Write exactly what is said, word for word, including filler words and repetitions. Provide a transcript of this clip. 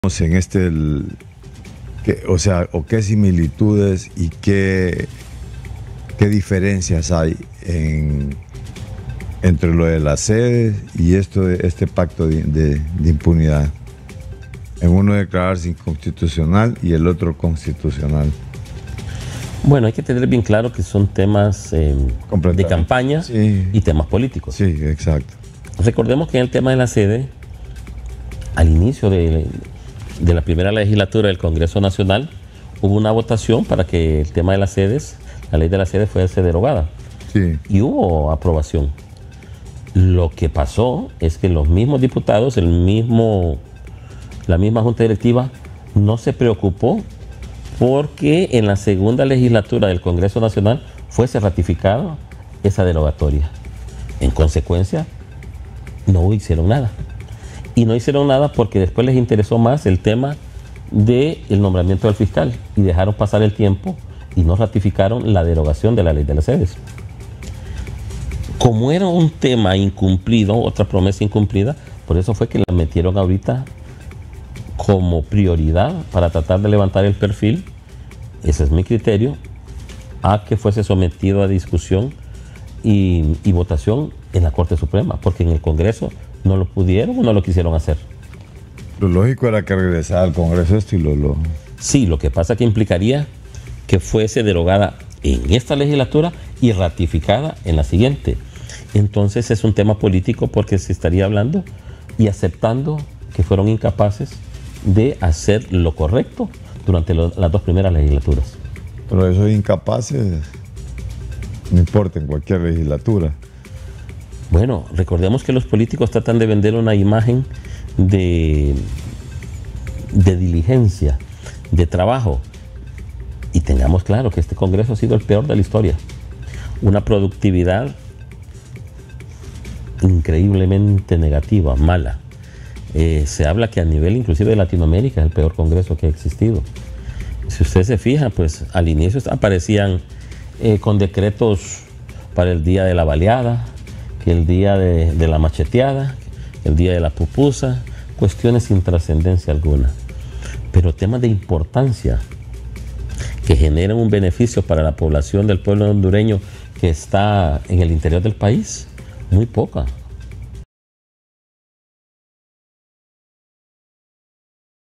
En este, el, que, o sea, o qué similitudes y qué, qué diferencias hay en, entre lo de las sedes y esto de, este pacto de, de, de impunidad. En uno declararse inconstitucional y el otro constitucional. Bueno, hay que tener bien claro que son temas eh, de campaña sí. y temas políticos. Sí, exacto. Recordemos que en el tema de la sede, al inicio de, de la primera legislatura del Congreso Nacional, hubo una votación para que el tema de las sedes, la ley de las sedes fuese derogada. Sí. Y hubo aprobación. Lo que pasó es que los mismos diputados, el mismo, la misma Junta Directiva, no se preocupó porque en la segunda legislatura del Congreso Nacional fuese ratificada esa derogatoria. En consecuencia, no hicieron nada. Y no hicieron nada porque después les interesó más el tema del nombramiento del fiscal y dejaron pasar el tiempo y no ratificaron la derogación de la ley de las sedes. Como era un tema incumplido, otra promesa incumplida, por eso fue que la metieron ahorita como prioridad para tratar de levantar el perfil, ese es mi criterio, a que fuese sometido a discusión y, y votación en la Corte Suprema, porque en el Congreso no lo pudieron o no lo quisieron hacer. Lo lógico era que regresara al Congreso esto y lo, lo... Sí, lo que pasa que implicaría que fuese derogada en esta legislatura y ratificada en la siguiente. Entonces es un tema político porque se estaría hablando y aceptando que fueron incapaces de hacer lo correcto durante lo, las dos primeras legislaturas. Pero esos incapaces no importa en cualquier legislatura. Bueno, recordemos que los políticos tratan de vender una imagen de, de diligencia, de trabajo. Y tengamos claro que este Congreso ha sido el peor de la historia. Una productividad increíblemente negativa, mala. Eh, se habla que a nivel inclusive de Latinoamérica es el peor Congreso que ha existido. Si usted se fija, pues al inicio aparecían eh, con decretos para el día de la baleada, que el día de, de la macheteada, el día de la pupusa, cuestiones sin trascendencia alguna. Pero temas de importancia que generen un beneficio para la población del pueblo hondureño que está en el interior del país, muy poca.